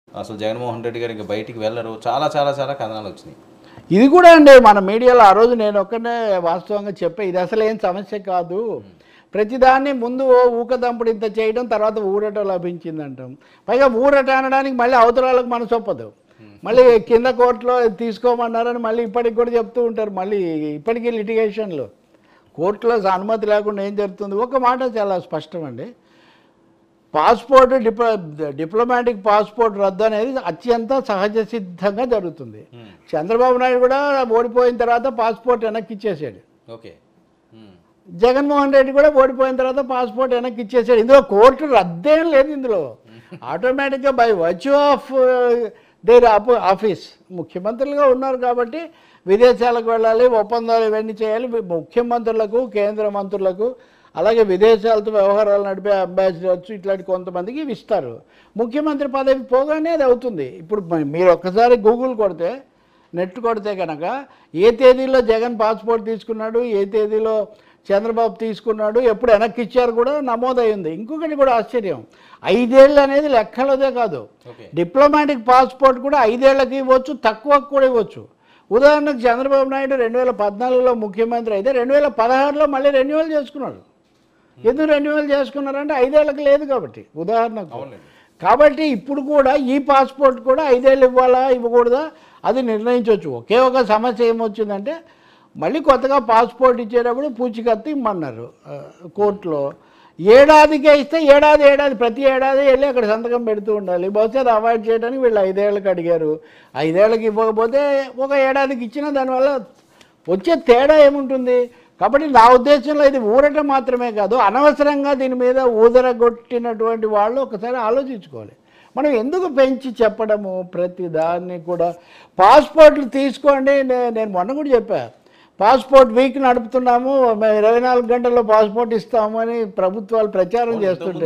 అసలు జగన్మోహన్ రెడ్డి గారు ఇంకా బయటికి వెళ్ళరు, చాలా చాలా చాలా కథనాలు వచ్చినాయి. ఇది కూడా అండి మన మీడియాలో ఆ రోజు నేను ఒక్కనే వాస్తవంగా చెప్పే, ఇది అసలు ఏం సమస్య కాదు, ప్రతిదాన్ని ముందు ఊకదంపుడు ఇంత చేయడం, తర్వాత ఊరట లభించిందంటాం. పైగా ఊరట అనడానికి మళ్ళీ అవతరాలకు మనసు ఒప్పదు. మళ్ళీ కింద కోర్టులో తీసుకోమన్నారని మళ్ళీ ఇప్పటికి కూడా చెప్తూ ఉంటారు. మళ్ళీ ఇప్పటికీ లిటిగేషన్లో కోర్టులో అనుమతి లేకుండా ఏం జరుగుతుంది. ఒక మాట చాలా స్పష్టం అండి, పాస్పోర్ట్ డిప్లొమాటిక్ పాస్పోర్ట్ రద్దు అనేది అత్యంత సహజ సిద్ధంగా జరుగుతుంది. చంద్రబాబు నాయుడు కూడా ఓడిపోయిన తర్వాత పాస్పోర్ట్ వెనక్కి ఇచ్చేసాడు. ఓకే, జగన్మోహన్ రెడ్డి కూడా ఓడిపోయిన తర్వాత పాస్పోర్ట్ వెనక్కి ఇచ్చేసాడు. ఇందులో కోర్టు రద్దేం లేదు. ఇందులో ఆటోమేటిక్గా by virtue of their office ముఖ్యమంత్రులుగా ఉన్నారు కాబట్టి విదేశాలకు వెళ్ళాలి, ఒప్పందాలు ఇవన్నీ చేయాలి. ముఖ్యమంత్రులకు, కేంద్ర మంత్రులకు, అలాగే విదేశాలతో వ్యవహారాలు నడిపే అంబాసిడర్స్ ఇట్లాంటి కొంతమందికి ఇవి ఇస్తారు. ముఖ్యమంత్రి పదవి పోగానే అది అవుతుంది. ఇప్పుడు మీరు ఒక్కసారి గూగుల్ కొడితే, నెట్ కొడితే కనుక ఏ తేదీలో జగన్ పాస్పోర్ట్ తీసుకున్నాడు, ఏ తేదీలో చంద్రబాబు తీసుకున్నాడు, ఎప్పుడు వెనక్కి ఇచ్చారు కూడా నమోదయ్యింది. ఇంకొకటి కూడా ఆశ్చర్యం, 5 ఏళ్ళు అనేది లెక్కలదే కాదు, డిప్లొమాటిక్ పాస్పోర్ట్ కూడా 5 ఏళ్ళకి ఇవ్వచ్చు, తక్కువకు కూడా ఇవ్వచ్చు. ఉదాహరణకు చంద్రబాబు నాయుడు 2014లో ముఖ్యమంత్రి అయితే 2016లో మళ్ళీ రెన్యువల్ చేసుకున్నాడు. ఎందుకు రెన్యువల్ చేసుకున్నారంటే 5 ఏళ్ళకి లేదు కాబట్టి, ఉదాహరణకు. కాబట్టి ఇప్పుడు కూడా ఈ పాస్పోర్ట్ కూడా 5 ఏళ్ళు ఇవ్వాలా ఇవ్వకూడదా అది నిర్ణయించవచ్చు. ఒకే ఒక సమస్య ఏమొచ్చిందంటే, మళ్ళీ కొత్తగా పాస్పోర్ట్ ఇచ్చేటప్పుడు పూచికత్తు ఇమ్మన్నారు కోర్టులో. ఏడాదికే ఇస్తే ఏడాది ప్రతి ఏడాది వెళ్ళి అక్కడ సంతకం పెడుతూ ఉండాలి. బహుశా అది అవాయిడ్ చేయడానికి వీళ్ళు 5 ఏళ్ళకి అడిగారు. 5 ఏళ్ళకి ఇవ్వకపోతే ఒక ఏడాదికి ఇచ్చినా దానివల్ల వచ్చే తేడా ఏముంటుంది. కాబట్టి నా ఉద్దేశంలో ఇది ఊరట మాత్రమే కాదు, అనవసరంగా దీని మీద ఊదరగొట్టినటువంటి వాళ్ళు ఒకసారి ఆలోచించుకోవాలి. మనం ఎందుకు పెంచి చెప్పడము ప్రతి దాన్ని కూడా. పాస్పోర్ట్లు తీసుకోండి, నేను మొన్న కూడా చెప్పాను, పాస్పోర్ట్ వీక్ నడుపుతున్నాము, మేము 24 గంటల్లో పాస్పోర్ట్ ఇస్తాము అని ప్రభుత్వాలు ప్రచారం చేస్తుంటే,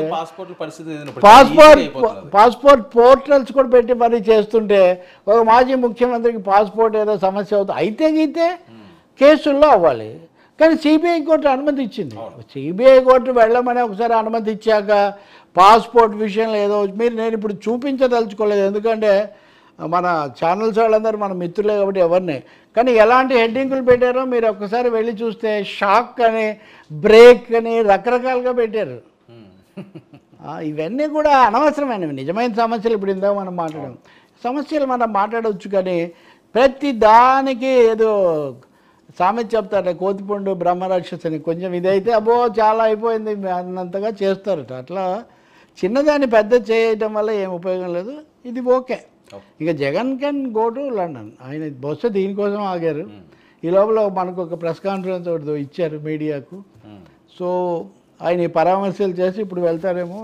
పాస్పోర్ట్ పోర్టల్స్ కూడా పెట్టి మరీ చేస్తుంటే, ఒక మాజీ ముఖ్యమంత్రికి పాస్పోర్ట్ ఏదో సమస్య అవుతుంది అయితే గీతే కేసుల్లో అవ్వాలి. కానీ సిబిఐ కోర్టు అనుమతి ఇచ్చింది. సిబిఐ కోర్టు వెళ్ళమని ఒకసారి అనుమతి ఇచ్చాక పాస్పోర్ట్ విషయంలో ఏదో నేను ఇప్పుడు చూపించదలుచుకోలేదు, ఎందుకంటే మన ఛానల్స్ వాళ్ళందరూ మన మిత్రులే కాబట్టి ఎవరిని. కానీ ఎలాంటి హెడ్డింగులు పెట్టారో మీరు ఒక్కసారి వెళ్ళి చూస్తే షాక్ అని, బ్రేక్ అని రకరకాలుగా పెట్టారు. ఇవన్నీ కూడా అనవసరమైనవి. నిజమైన సమస్యలు ఇప్పుడు ఇందాక మనం మాట్లాడాం, సమస్యలు మనం మాట్లాడవచ్చు. కానీ ప్రతి దానికి ఏదో సామెత చెప్తారట, కోతిపండు బ్రహ్మరాక్షసుని, కొంచెం ఇదైతే అబ్బో చాలా అయిపోయింది అన్నంతగా చేస్తారట. అట్లా చిన్నదాన్ని పెద్ద చేయటం వల్ల ఏం ఉపయోగం లేదు. ఇది ఓకే, ఇక Jagan can go to London. ఆయన బహుశా దీనికోసం ఆగారు. ఈ లోపల మనకు ఒక ప్రెస్ కాన్ఫరెన్స్ ఒకటి ఇచ్చారు మీడియాకు. సో ఆయన పరామర్శలు చేసి ఇప్పుడు వెళ్తారేమో.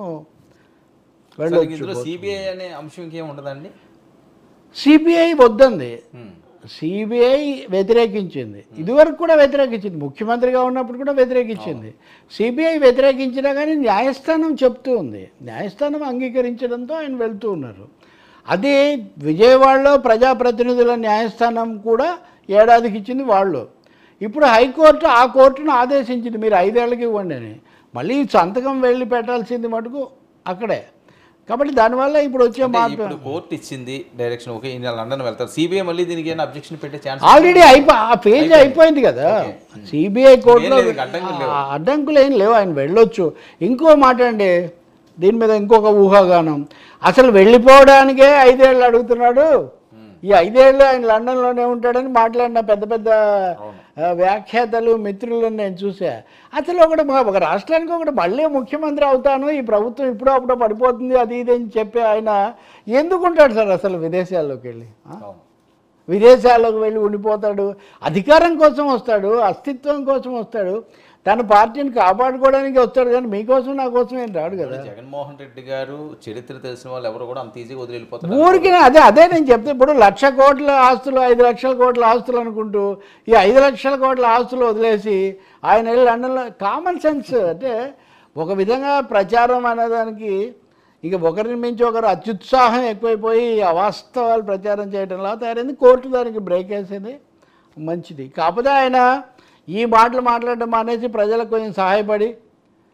సిబిఐ అనే అంశం ఇంకేం ఉండదండి. సిబిఐ వద్దంది, సిబిఐ వ్యతిరేకించింది, ఇదివరకు కూడా వ్యతిరేకించింది, ముఖ్యమంత్రిగా ఉన్నప్పుడు కూడా వ్యతిరేకించింది. సిబిఐ వ్యతిరేకించినా కానీ న్యాయస్థానం చెప్తూ ఉంది, న్యాయస్థానం అంగీకరించడంతో ఆయన వెళ్తూ ఉన్నారు. అదే విజయవాడలో ప్రజాప్రతినిధుల న్యాయస్థానం కూడా ఏడాదికి ఇచ్చింది వాళ్ళు. ఇప్పుడు హైకోర్టు ఆ కోర్టును ఆదేశించింది మీరు 5 ఏళ్ళకి ఇవ్వండి అని. మళ్ళీ సంతకం వెళ్ళి పెట్టాల్సింది మటుకు అక్కడే. కాబట్టి దానివల్ల ఇప్పుడు వచ్చే మార్పు, కోర్టు ఇచ్చింది డైరెక్షన్, ఓకే లండన్ వెళ్తారు. సిబిఐ మళ్ళీ దీనికి ఏమైనా అబ్జెక్షన్ పెట్టే ఛాన్స్ ఆల్రెడీ ఆ పేజ్ అయిపోయింది కదా. సిబిఐ కోర్టులో అడ్డంకులు ఏం లేవు, ఆయన వెళ్ళొచ్చు. ఇంకో మాట అండి, దీని మీద ఇంకొక ఊహాగానం, అసలు వెళ్ళిపోవడానికే 5 ఏళ్ళు అడుగుతున్నాడు. ఈ 5 ఏళ్ళు ఆయన లండన్లోనే ఉంటాడని మాట్లాడిన పెద్ద పెద్ద వ్యాఖ్యాతలు మిత్రులను నేను చూసా. అసలు ఒక రాష్ట్రానికి ఒకటి మళ్ళీ ముఖ్యమంత్రి అవుతాను, ఈ ప్రభుత్వం ఇప్పుడు అప్పుడు పడిపోతుంది అది ఇది అని చెప్పి ఆయన ఎందుకుంటాడు సార్ అసలు విదేశాల్లోకి వెళ్ళి? విదేశాల్లోకి వెళ్ళి ఉండిపోతాడు, అధికారం కోసం వస్తాడు, అస్తిత్వం కోసం వస్తాడు, తన పార్టీని కాపాడుకోవడానికి వస్తాడు. కానీ మీకోసం నా కోసం ఏం రాడు కదా. జగన్మోహన్ రెడ్డి గారు చరిత్ర తెలిసిన వాళ్ళు ఎవరు కూడా అంత ఈజీగా వదిలిపోతారు ఊరికి. అదే నేను చెప్తే, ఇప్పుడు 1,00,000 కోట్ల ఆస్తులు, 5 లక్షల కోట్ల ఆస్తులు అనుకుంటూ ఈ 5 లక్షల కోట్ల ఆస్తులు వదిలేసి ఆయన వెళ్ళి లండన్లో, కామన్ సెన్స్ అంటే ఒక విధంగా ప్రచారం అనేదానికి ఇక ఒకరిని మించి ఒకరు అత్యుత్సాహం ఎక్కువైపోయి అవాస్తవాలు ప్రచారం చేయడంలా తయారైంది. కోర్టు దానికి బ్రేక్ వేసేది మంచిది. కాకపోతే ఆయన ఈ మాటలు మాట్లాడడం మానేసి ప్రజలకు కొంచెం సహాయపడి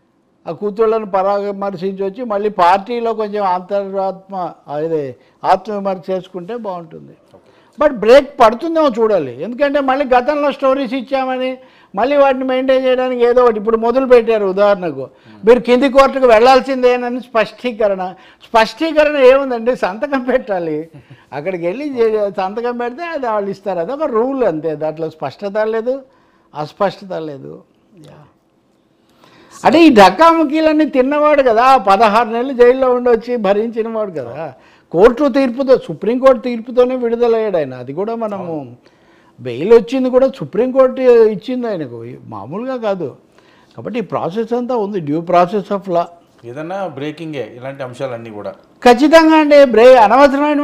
ఆ కూతుళ్ళను పరామర్శించి వచ్చి మళ్ళీ పార్టీలో కొంచెం అదే ఆత్మవిమర్శ చేసుకుంటే బాగుంటుంది. బట్ బ్రేక్ పడుతుందేమో చూడాలి. ఎందుకంటే మళ్ళీ గతంలో స్టోరీస్ ఇచ్చామని మళ్ళీ వాటిని మెయింటైన్ చేయడానికి ఏదో ఒకటి ఇప్పుడు మొదలు పెట్టారు. ఉదాహరణకు మీరు కింది కోర్టుకు వెళ్లాల్సిందేనని స్పష్టీకరణ ఏముందండి, సంతకం పెట్టాలి. అక్కడికి వెళ్ళి సంతకం పెడితే అది వాళ్ళు ఇస్తారు. అదొక రూల్ అంతే, దాంట్లో స్పష్టత లేదు, అస్పష్టత లేదు. అంటే ఈ డక్కాముఖీలన్నీ తిన్నవాడు కదా, 16 నెలలు జైల్లో ఉండొచ్చి భరించినవాడు కదా, కోర్టు తీర్పుతో సుప్రీంకోర్టు తీర్పుతోనే విడుదలయ్యాడు ఆయన. అది కూడా మనము బెయిల్ వచ్చింది కూడా సుప్రీంకోర్టు ఇచ్చింది ఆయనకు, మామూలుగా కాదు. కాబట్టి ఈ ప్రాసెస్ అంతా ఉంది, డ్యూ ప్రాసెస్ ఆఫ్ లా. ఏదన్నా బ్రేకింగే ఇలాంటి అంశాలన్నీ కూడా ఖచ్చితంగా అండి. అనవసరమైన